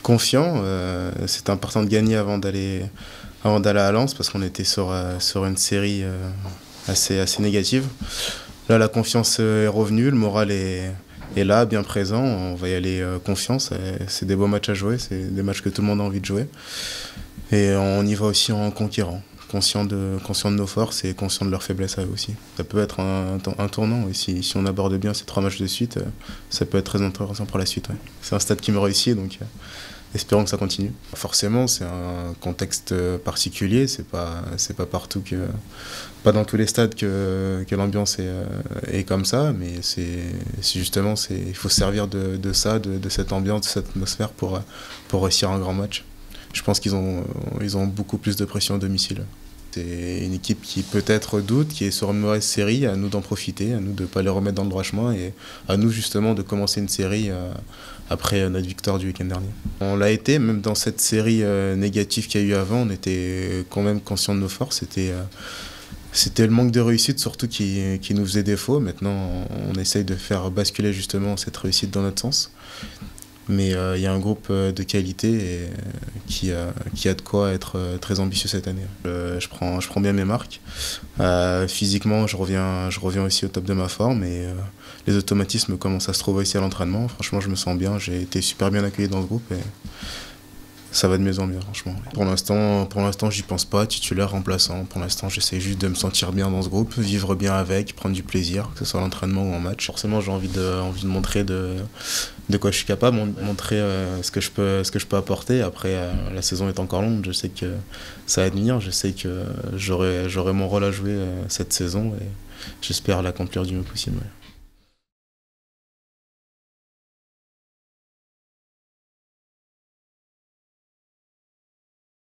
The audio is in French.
Confiant, c'était important de gagner avant d'aller à Lens parce qu'on était sur une série assez négative. Là, la confiance est revenue, le moral est là, bien présent. On va y aller confiant. C'est des beaux matchs à jouer, c'est des matchs que tout le monde a envie de jouer. Et on y va aussi en conquérant, conscient de nos forces et conscient de leurs faiblesses à eux aussi. Ça peut être un tournant, et si on aborde bien ces 3 matchs de suite, ça peut être très intéressant pour la suite. Ouais. C'est un stade qui me réussit, donc espérons que ça continue. Forcément, c'est un contexte particulier, c'est pas partout pas dans tous les stades que l'ambiance est comme ça, mais justement, il faut se servir de ça, de cette ambiance, de cette atmosphère pour réussir un grand match. Je pense qu'ils ont beaucoup plus de pression à domicile. C'est une équipe qui peut-être doute, qui est sur une mauvaise série, à nous d'en profiter, à nous de ne pas les remettre dans le droit chemin et à nous justement de commencer une série après notre victoire du week-end dernier. On l'a été, même dans cette série négative qu'il y a eu avant, on était quand même conscients de nos forces. C'était le manque de réussite surtout qui nous faisait défaut. Maintenant, on essaye de faire basculer justement cette réussite dans notre sens. Mais il y a un groupe de qualité qui a de quoi être très ambitieux cette année. Je prends bien mes marques. Physiquement, je reviens aussi au top de ma forme et les automatismes commencent à se trouver aussi à l'entraînement. Franchement, je me sens bien. J'ai été super bien accueilli dans ce groupe et ça va de mieux en mieux, franchement. Pour l'instant, j'y pense pas, titulaire, remplaçant. Pour l'instant, j'essaie juste de me sentir bien dans ce groupe, vivre bien avec, prendre du plaisir, que ce soit à l'entraînement ou en match. Forcément, j'ai envie de montrer de quoi je suis capable, montrer ce que je peux apporter. Après, la saison est encore longue, je sais que ça va venir, je sais que j'aurai mon rôle à jouer cette saison et j'espère l'accomplir du mieux possible. Ouais.